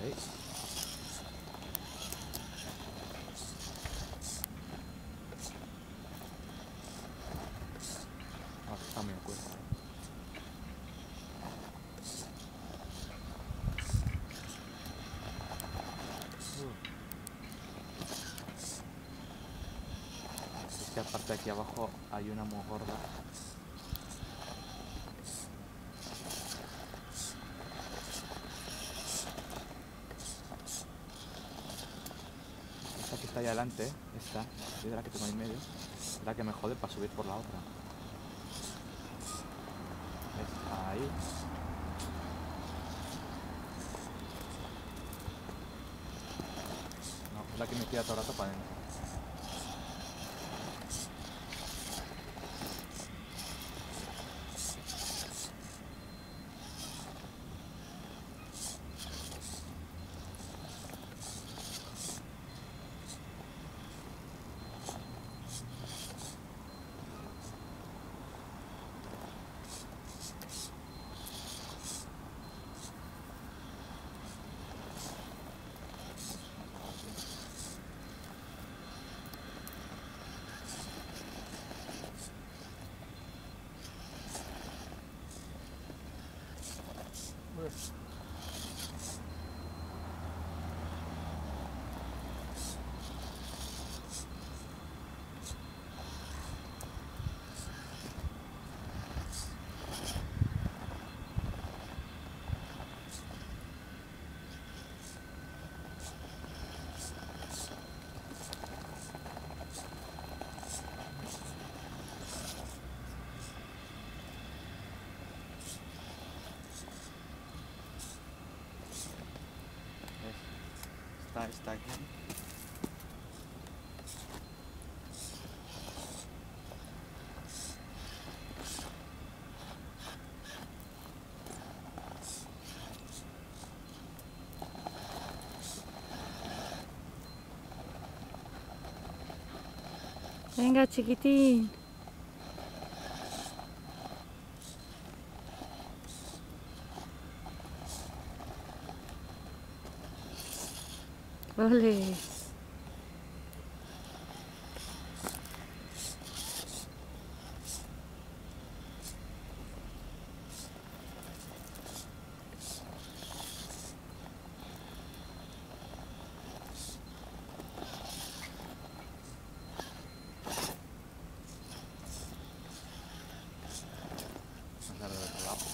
ahí. Ah, está muy oculto. Es que aparte aquí abajo hay una muy gorda. Esta que está ahí adelante, esta piedra que tengo ahí en medio, es la que me jode para subir por la otra. ¿Ves? Ahí. No, es la que me tira todo el rato para adentro. ¿Ves? Está aquí. Venga, chiquitín. Ole. Vamos a dar del otro lado.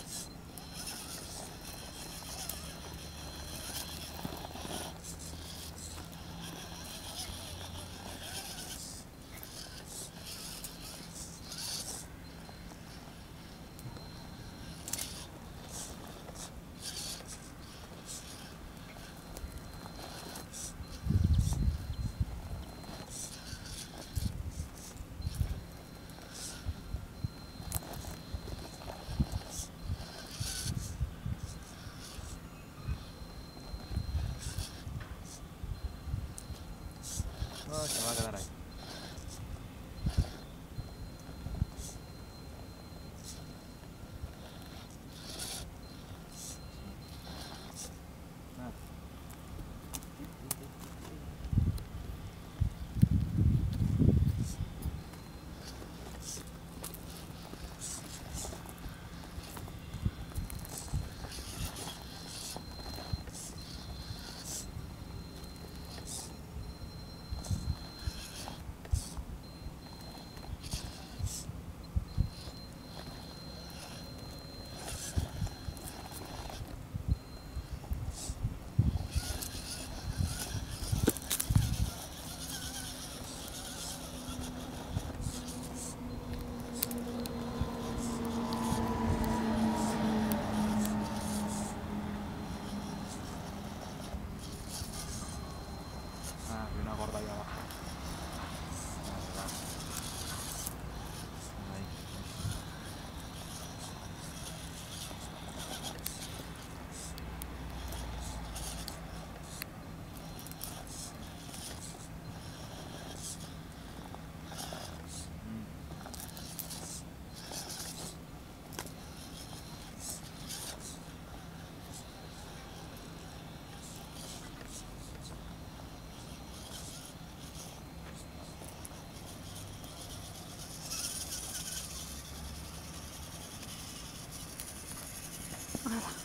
Hala.